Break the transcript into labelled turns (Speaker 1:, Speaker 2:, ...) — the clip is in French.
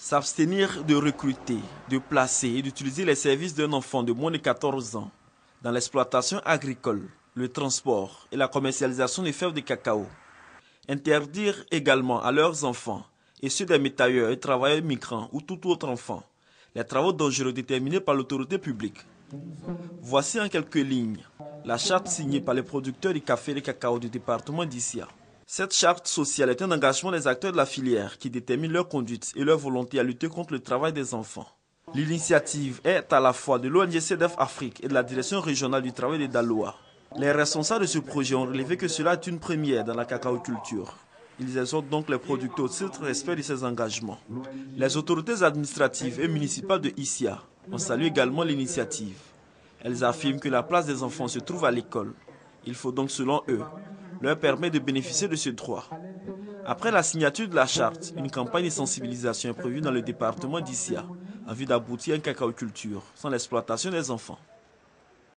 Speaker 1: S'abstenir de recruter, de placer et d'utiliser les services d'un enfant de moins de 14 ans dans l'exploitation agricole, le transport et la commercialisation des fèves de cacao. Interdire également à leurs enfants et ceux des métayers et travailleurs migrants ou tout autre enfant les travaux dangereux déterminés par l'autorité publique. Voici en quelques lignes la charte signée par les producteurs du café et du cacao du département d'Issia. Cette charte sociale est un engagement des acteurs de la filière qui détermine leur conduite et leur volonté à lutter contre le travail des enfants. L'initiative est à la fois de l'ONG CEDEF Afrique et de la direction régionale du travail de Daloa. Les responsables de ce projet ont relevé que cela est une première dans la cacaoculture. Ils exhortent donc les producteurs au strict respect de ces engagements. Les autorités administratives et municipales de Issia ont salué également l'initiative. Elles affirment que la place des enfants se trouve à l'école. Il faut donc, selon eux, leur permettre de bénéficier de ce droit. Après la signature de la charte, une campagne de sensibilisation est prévue dans le département d'Issia en vue d'aboutir à une cacaoculture sans l'exploitation des enfants.